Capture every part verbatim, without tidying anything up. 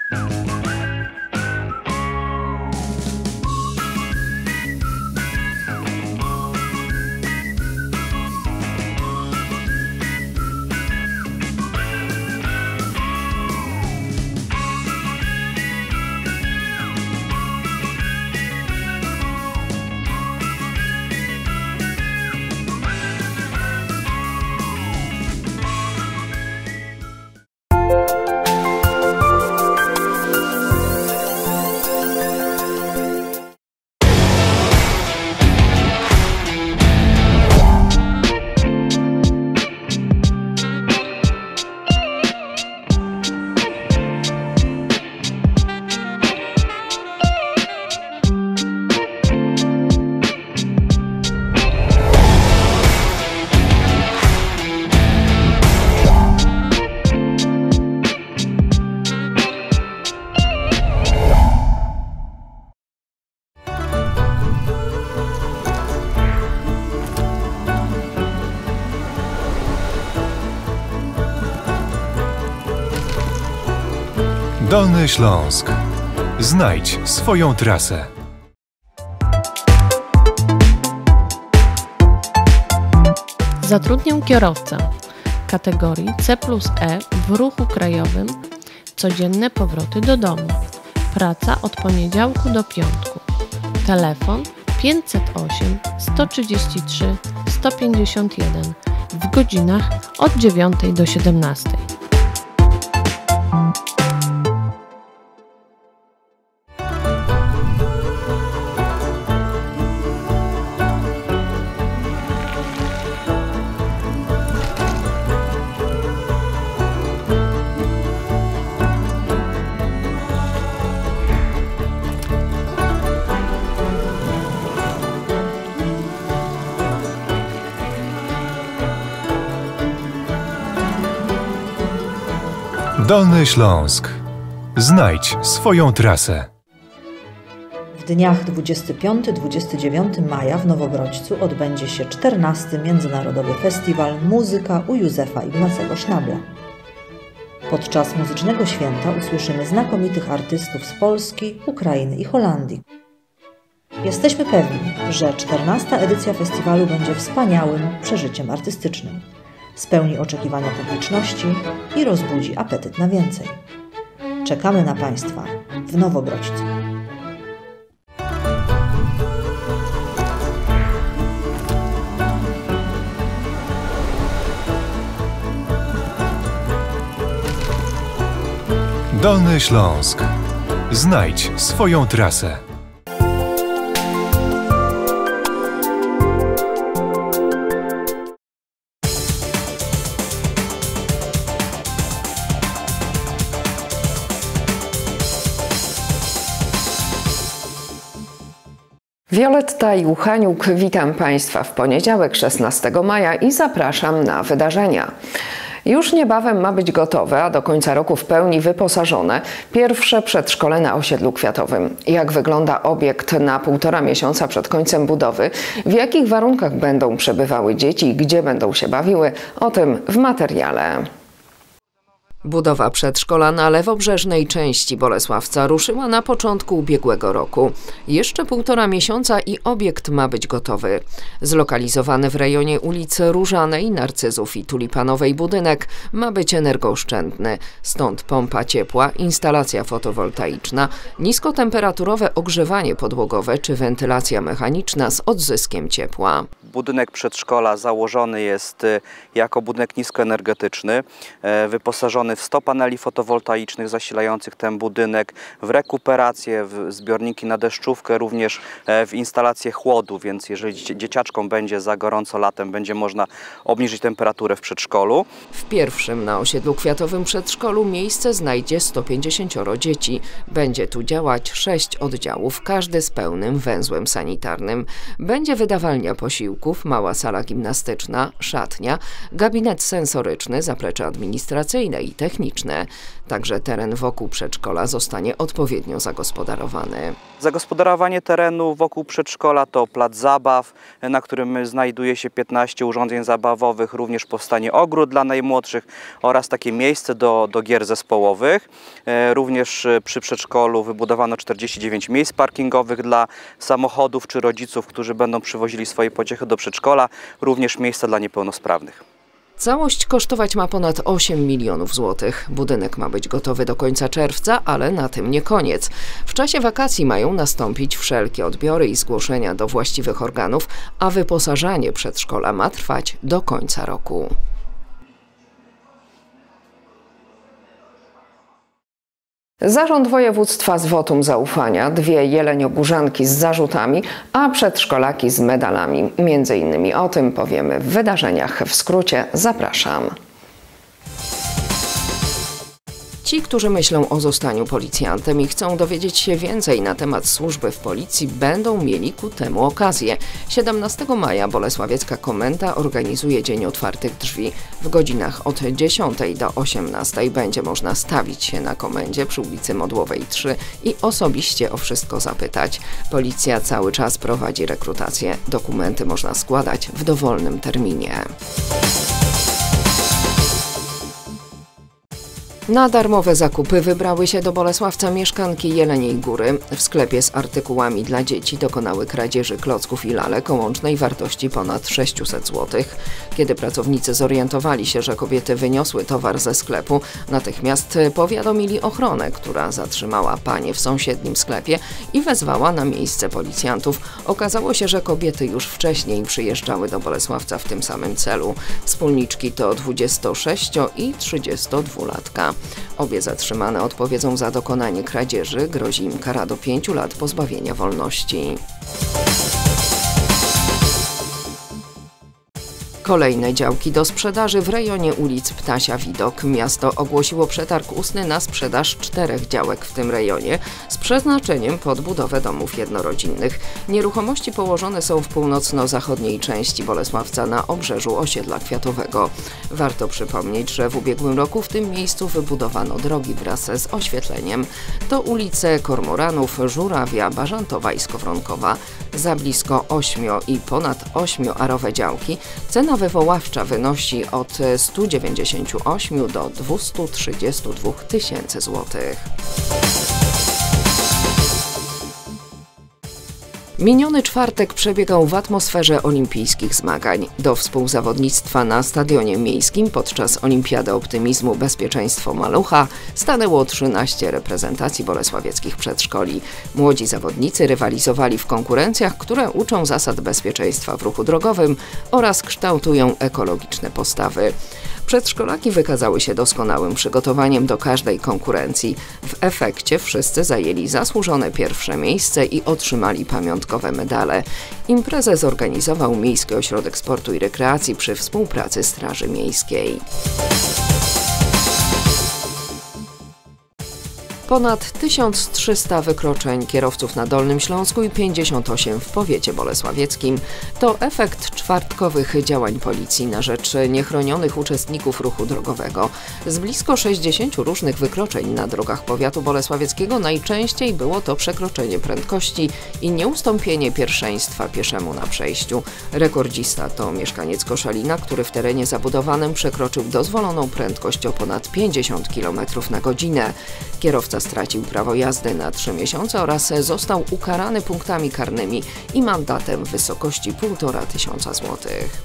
Dolny Śląsk. Znajdź swoją trasę. Zatrudnię kierowcę kategorii C plus E w ruchu krajowym. Codzienne powroty do domu. Praca od poniedziałku do piątku. Telefon pięćset osiem sto trzydzieści trzy sto pięćdziesiąt jeden w godzinach od dziewiątej do siedemnastej. Dolny Śląsk. Znajdź swoją trasę. W dniach dwudziestego piątego do dwudziestego dziewiątego maja w Nowobrodźcu odbędzie się czternasty Międzynarodowy Festiwal Muzyka u Józefa Ignacego Sznabla. Podczas muzycznego święta usłyszymy znakomitych artystów z Polski, Ukrainy i Holandii. Jesteśmy pewni, że czternasta edycja festiwalu będzie wspaniałym przeżyciem artystycznym. Spełni oczekiwania publiczności i rozbudzi apetyt na więcej. Czekamy na Państwa w Nowobrodźcu. Dolny Śląsk. Znajdź swoją trasę. Wioletta Juchaniuk, witam Państwa w poniedziałek szesnastego maja i zapraszam na wydarzenia. Już niebawem ma być gotowe, a do końca roku w pełni wyposażone pierwsze przedszkole na osiedlu Kwiatowym. Jak wygląda obiekt na półtora miesiąca przed końcem budowy, w jakich warunkach będą przebywały dzieci i gdzie będą się bawiły, o tym w materiale. Budowa przedszkola na lewobrzeżnej części Bolesławca ruszyła na początku ubiegłego roku. Jeszcze półtora miesiąca i obiekt ma być gotowy. Zlokalizowany w rejonie ulicy Różanej, Narcyzów i Tulipanowej budynek ma być energooszczędny. Stąd pompa ciepła, instalacja fotowoltaiczna, niskotemperaturowe ogrzewanie podłogowe czy wentylacja mechaniczna z odzyskiem ciepła. Budynek przedszkola założony jest jako budynek niskoenergetyczny, wyposażony w sto paneli fotowoltaicznych zasilających ten budynek, w rekuperację, w zbiorniki na deszczówkę, również w instalację chłodu, więc jeżeli dzieciaczkom będzie za gorąco latem, będzie można obniżyć temperaturę w przedszkolu. W pierwszym na osiedlu Kwiatowym przedszkolu miejsce znajdzie sto pięćdziesiąt dzieci. Będzie tu działać sześć oddziałów, każdy z pełnym węzłem sanitarnym. Będzie wydawalnia posiłków, mała sala gimnastyczna, szatnia, gabinet sensoryczny, zaplecze administracyjne i techniczne. Także teren wokół przedszkola zostanie odpowiednio zagospodarowany. Zagospodarowanie terenu wokół przedszkola to plac zabaw, na którym znajduje się piętnaście urządzeń zabawowych, również powstanie ogród dla najmłodszych oraz takie miejsce do, do gier zespołowych. Również przy przedszkolu wybudowano czterdzieści dziewięć miejsc parkingowych dla samochodów czy rodziców, którzy będą przywozili swoje pociechy do przedszkola, również miejsca dla niepełnosprawnych. Całość kosztować ma ponad osiem milionów złotych. Budynek ma być gotowy do końca czerwca, ale na tym nie koniec. W czasie wakacji mają nastąpić wszelkie odbiory i zgłoszenia do właściwych organów, a wyposażanie przedszkola ma trwać do końca roku. Zarząd województwa z wotum zaufania, dwie jeleniogórzanki z zarzutami, a przedszkolaki z medalami. Między innymi o tym powiemy w wydarzeniach. W skrócie zapraszam. Ci, którzy myślą o zostaniu policjantem i chcą dowiedzieć się więcej na temat służby w policji, będą mieli ku temu okazję. siedemnastego maja Bolesławiecka Komenda organizuje Dzień Otwartych Drzwi. W godzinach od dziesiątej do osiemnastej będzie można stawić się na komendzie przy ulicy Modłowej trzy i osobiście o wszystko zapytać. Policja cały czas prowadzi rekrutację. Dokumenty można składać w dowolnym terminie. Na darmowe zakupy wybrały się do Bolesławca mieszkanki Jeleniej Góry. W sklepie z artykułami dla dzieci dokonały kradzieży klocków i lalek o łącznej wartości ponad sześćset złotych. Kiedy pracownicy zorientowali się, że kobiety wyniosły towar ze sklepu, natychmiast powiadomili ochronę, która zatrzymała panie w sąsiednim sklepie i wezwała na miejsce policjantów. Okazało się, że kobiety już wcześniej przyjeżdżały do Bolesławca w tym samym celu. Wspólniczki to dwudziestosześcio- i trzydziestodwulatka. Obie zatrzymane odpowiedzą za dokonanie kradzieży. Grozi im kara do pięciu lat pozbawienia wolności. Kolejne działki do sprzedaży w rejonie ulic Ptasia Widok. Miasto ogłosiło przetarg ustny na sprzedaż czterech działek w tym rejonie z przeznaczeniem pod budowę domów jednorodzinnych. Nieruchomości położone są w północno-zachodniej części Bolesławca na obrzeżu osiedla Kwiatowego. Warto przypomnieć, że w ubiegłym roku w tym miejscu wybudowano drogi wraz z oświetleniem. To ulice Kormoranów, Żurawia, Bażantowa i Skowronkowa. Za blisko ośmio i ponad ośmioarowe działki cena wywoławcza wynosi od stu dziewięćdziesięciu ośmiu do dwustu trzydziestu dwóch tysięcy złotych. Miniony czwartek przebiegał w atmosferze olimpijskich zmagań. Do współzawodnictwa na stadionie miejskim podczas Olimpiady Optymizmu Bezpieczeństwo Malucha stanęło trzynaście reprezentacji bolesławieckich przedszkoli. Młodzi zawodnicy rywalizowali w konkurencjach, które uczą zasad bezpieczeństwa w ruchu drogowym oraz kształtują ekologiczne postawy. Przedszkolaki wykazały się doskonałym przygotowaniem do każdej konkurencji. W efekcie wszyscy zajęli zasłużone pierwsze miejsce i otrzymali pamiątkowe medale. Imprezę zorganizował Miejski Ośrodek Sportu i Rekreacji przy współpracy Straży Miejskiej. Ponad tysiąc trzysta wykroczeń kierowców na Dolnym Śląsku i pięćdziesiąt osiem w powiecie bolesławieckim to efekt czwartkowych działań policji na rzecz niechronionych uczestników ruchu drogowego. Z blisko sześćdziesięciu różnych wykroczeń na drogach powiatu bolesławieckiego najczęściej było to przekroczenie prędkości i nieustąpienie pierwszeństwa pieszemu na przejściu. Rekordzista to mieszkaniec Koszalina, który w terenie zabudowanym przekroczył dozwoloną prędkość o ponad pięćdziesiąt kilometrów na godzinę. Kierowca stracił prawo jazdy na trzy miesiące oraz został ukarany punktami karnymi i mandatem w wysokości półtora tysiąca złotych.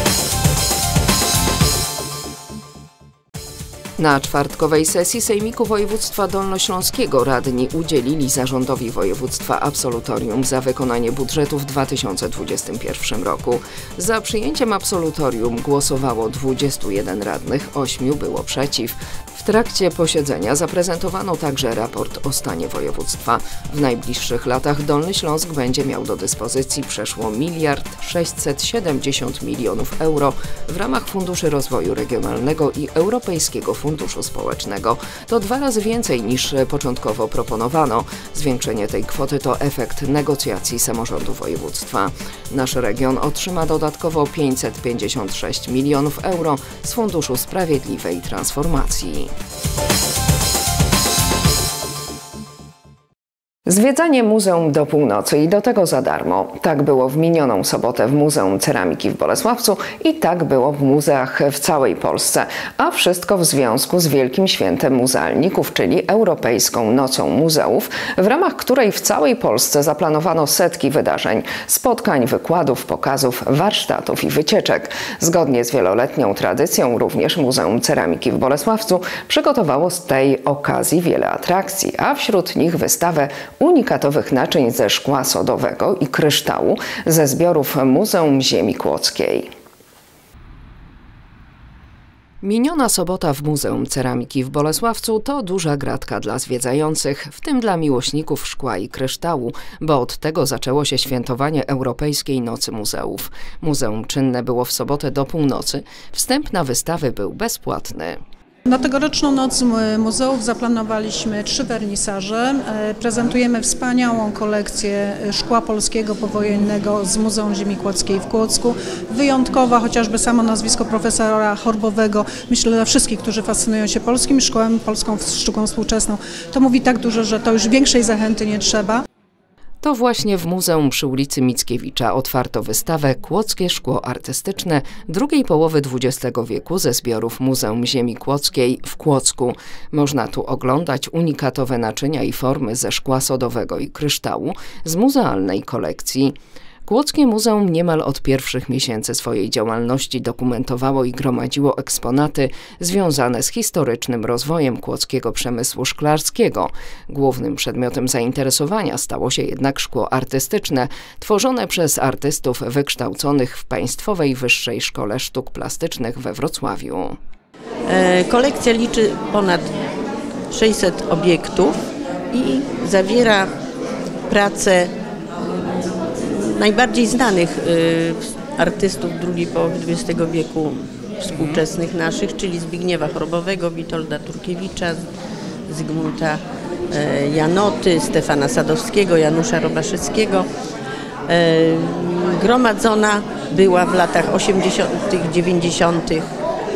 Na czwartkowej sesji Sejmiku Województwa Dolnośląskiego radni udzielili zarządowi województwa absolutorium za wykonanie budżetu w dwa tysiące dwudziestym pierwszym roku. Za przyjęciem absolutorium głosowało dwudziestu jeden radnych, ośmiu było przeciw. W trakcie posiedzenia zaprezentowano także raport o stanie województwa. W najbliższych latach Dolny Śląsk będzie miał do dyspozycji przeszło miliard sześćset siedemdziesiąt milionów euro w ramach Funduszy Rozwoju Regionalnego i Europejskiego Funduszu Społecznego. To dwa razy więcej niż początkowo proponowano. Zwiększenie tej kwoty to efekt negocjacji samorządu województwa. Nasz region otrzyma dodatkowo pięćset pięćdziesiąt sześć milionów euro z Funduszu Sprawiedliwej Transformacji. Zwiedzanie muzeum do północy i do tego za darmo. Tak było w minioną sobotę w Muzeum Ceramiki w Bolesławcu i tak było w muzeach w całej Polsce. A wszystko w związku z Wielkim Świętem Muzealników, czyli Europejską Nocą Muzeów, w ramach której w całej Polsce zaplanowano setki wydarzeń, spotkań, wykładów, pokazów, warsztatów i wycieczek. Zgodnie z wieloletnią tradycją również Muzeum Ceramiki w Bolesławcu przygotowało z tej okazji wiele atrakcji, a wśród nich wystawę unikatowych naczyń ze szkła sodowego i kryształu ze zbiorów Muzeum Ziemi Kłodzkiej. Miniona sobota w Muzeum Ceramiki w Bolesławcu to duża gratka dla zwiedzających, w tym dla miłośników szkła i kryształu, bo od tego zaczęło się świętowanie Europejskiej Nocy Muzeów. Muzeum czynne było w sobotę do północy, wstęp na wystawy był bezpłatny. Na tegoroczną Noc Muzeów zaplanowaliśmy trzy wernisaże. Prezentujemy wspaniałą kolekcję szkła polskiego powojennego z Muzeum Ziemi Kłodzkiej w Kłodzku. Wyjątkowa, chociażby samo nazwisko profesora Horbowego, myślę dla wszystkich, którzy fascynują się polskim szkłem, polską sztuką współczesną. To mówi tak dużo, że to już większej zachęty nie trzeba. To właśnie w Muzeum przy ulicy Mickiewicza otwarto wystawę Kłodzkie szkło artystyczne drugiej połowy dwudziestego wieku ze zbiorów Muzeum Ziemi Kłodzkiej w Kłodzku. Można tu oglądać unikatowe naczynia i formy ze szkła sodowego i kryształu z muzealnej kolekcji. Kłodzkie Muzeum niemal od pierwszych miesięcy swojej działalności dokumentowało i gromadziło eksponaty związane z historycznym rozwojem kłodzkiego przemysłu szklarskiego. Głównym przedmiotem zainteresowania stało się jednak szkło artystyczne, tworzone przez artystów wykształconych w Państwowej Wyższej Szkole Sztuk Plastycznych we Wrocławiu. Kolekcja liczy ponad sześćset obiektów i zawiera pracę najbardziej znanych y, artystów drugiej połowy dwudziestego wieku współczesnych naszych, czyli Zbigniewa Horbowego, Witolda Turkiewicza, Zygmunta y, Janoty, Stefana Sadowskiego, Janusza Robaszewskiego. Y, gromadzona była w latach osiemdziesiątych, dziewięćdziesiątych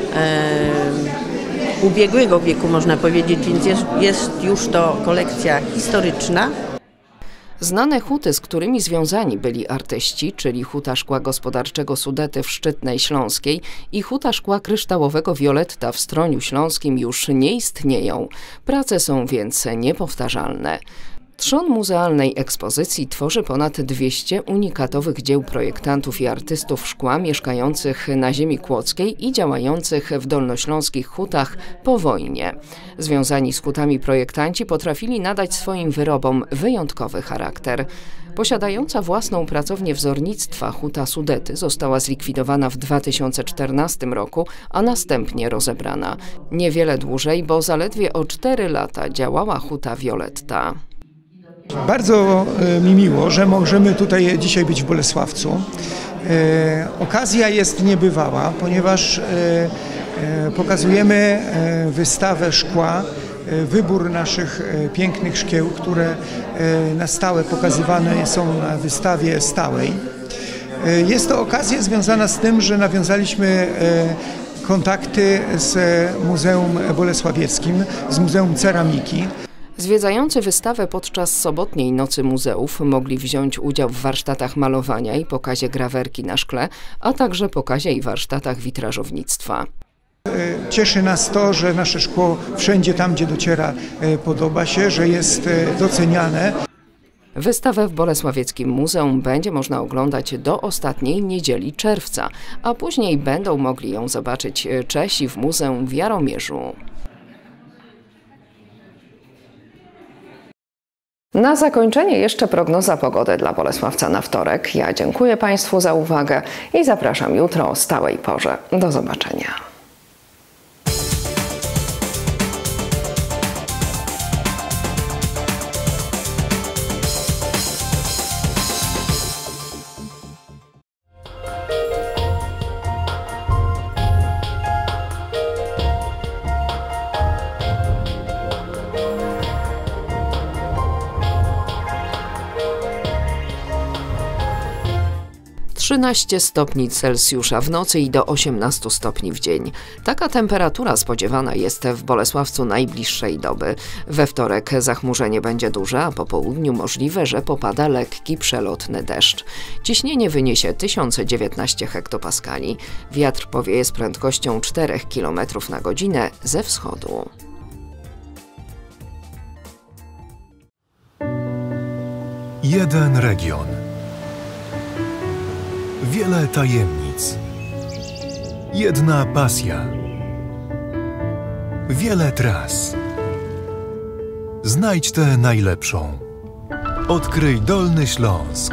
y, ubiegłego wieku, można powiedzieć, więc jest, jest już to kolekcja historyczna. Znane huty, z którymi związani byli artyści, czyli Huta Szkła Gospodarczego Sudety w Szczytnej Śląskiej i Huta Szkła Kryształowego Violetta w Stroniu Śląskim, już nie istnieją. Prace są więc niepowtarzalne. Trzon muzealnej ekspozycji tworzy ponad dwieście unikatowych dzieł projektantów i artystów szkła mieszkających na ziemi kłodzkiej i działających w dolnośląskich hutach po wojnie. Związani z hutami projektanci potrafili nadać swoim wyrobom wyjątkowy charakter. Posiadająca własną pracownię wzornictwa Huta Sudety została zlikwidowana w dwa tysiące czternastym roku, a następnie rozebrana. Niewiele dłużej, bo zaledwie o cztery lata działała Huta Violetta. Bardzo mi miło, że możemy tutaj dzisiaj być w Bolesławcu. E, okazja jest niebywała, ponieważ e, e, pokazujemy e, wystawę szkła, e, wybór naszych e, pięknych szkieł, które e, na stałe pokazywane są na wystawie stałej. E, jest to okazja związana z tym, że nawiązaliśmy e, kontakty z Muzeum Bolesławieckim, z Muzeum Ceramiki. Zwiedzający wystawę podczas sobotniej Nocy Muzeów mogli wziąć udział w warsztatach malowania i pokazie grawerki na szkle, a także pokazie i warsztatach witrażownictwa. Cieszy nas to, że nasze szkło wszędzie tam, gdzie dociera, podoba się, że jest doceniane. Wystawę w Bolesławieckim Muzeum będzie można oglądać do ostatniej niedzieli czerwca, a później będą mogli ją zobaczyć Czesi w Muzeum w Jaromierzu. Na zakończenie jeszcze prognoza pogody dla Bolesławca na wtorek. Ja dziękuję Państwu za uwagę i zapraszam jutro o stałej porze. Do zobaczenia. trzynaście stopni Celsjusza w nocy i do osiemnastu stopni w dzień. Taka temperatura spodziewana jest w Bolesławcu najbliższej doby. We wtorek zachmurzenie będzie duże, a po południu możliwe, że popada lekki przelotny deszcz. Ciśnienie wyniesie tysiąc dziewiętnaście hektopaskali. Wiatr powieje z prędkością czterech kilometrów na godzinę ze wschodu. Jeden region. Wiele tajemnic. Jedna pasja. Wiele tras. Znajdź tę najlepszą. Odkryj Dolny Śląsk.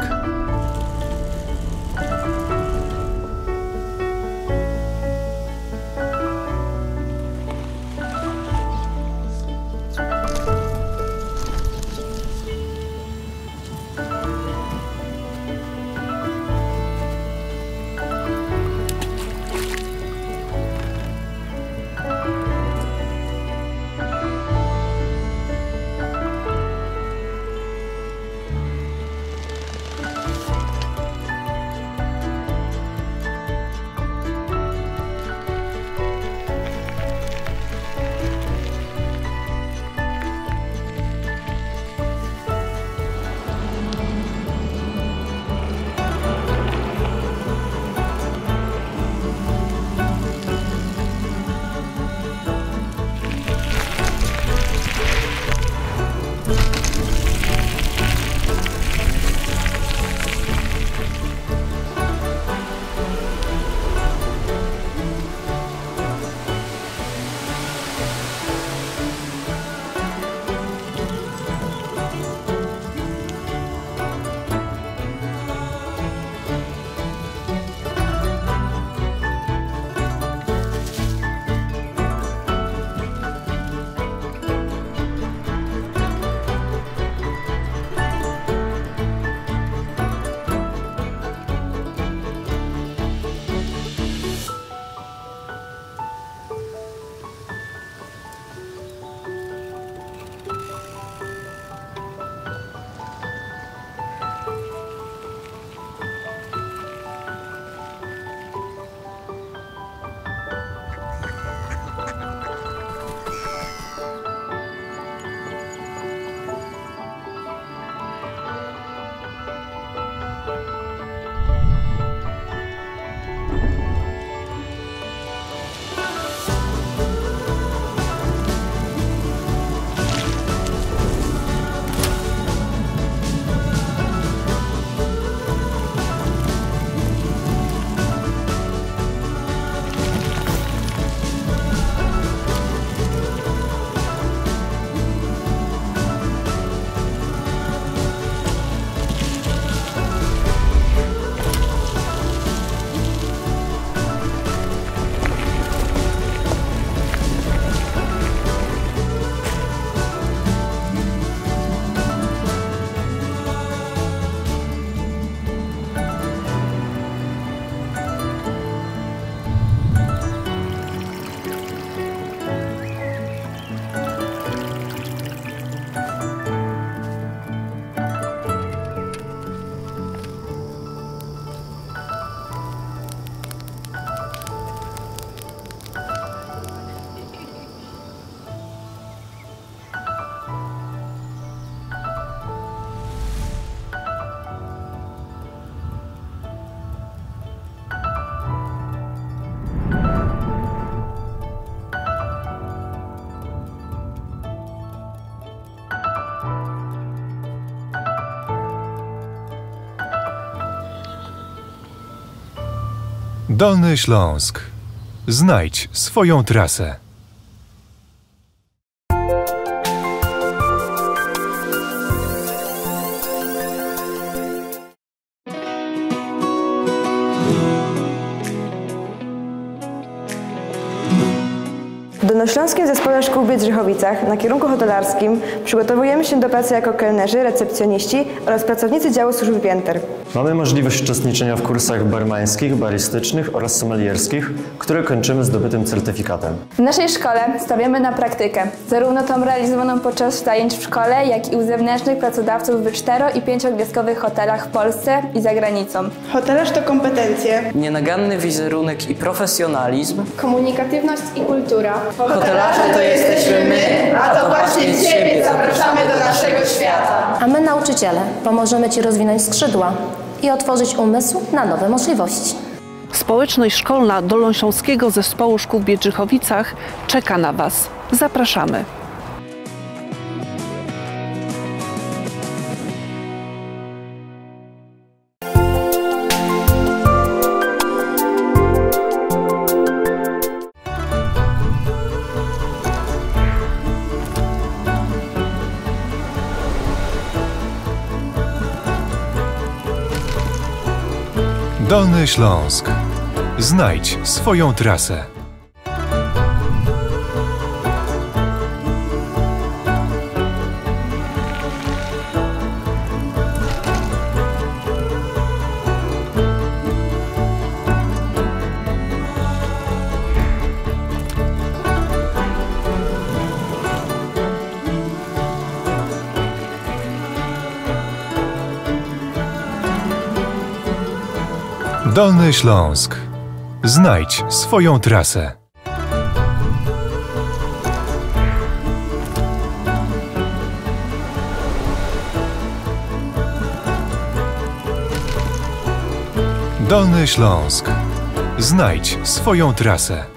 Dolny Śląsk. Znajdź swoją trasę. W Dolnośląskim Zespole Szkół w Biedrzychowicach na kierunku hotelarskim przygotowujemy się do pracy jako kelnerzy, recepcjoniści oraz pracownicy działu służby pięter. Mamy możliwość uczestniczenia w kursach barmańskich, baristycznych oraz sommelierskich, które kończymy zdobytym certyfikatem. W naszej szkole stawiamy na praktykę, zarówno tą realizowaną podczas zajęć w szkole, jak i u zewnętrznych pracodawców w cztero- i pięciogwiazdkowych hotelach w Polsce i za granicą. Hotelarz to kompetencje, nienaganny wizerunek i profesjonalizm, komunikatywność i kultura. Hotelarze to jesteśmy my, a to właśnie Ciebie zapraszamy do naszego świata. A my, nauczyciele, pomożemy Ci rozwinąć skrzydła i otworzyć umysł na nowe możliwości. Społeczność szkolna Dolnośląskiego Zespołu Szkół w Biedrzychowicach czeka na Was. Zapraszamy. Dolny Śląsk. Znajdź swoją trasę. Dolny Śląsk. Znajdź swoją trasę. Dolny Śląsk. Znajdź swoją trasę.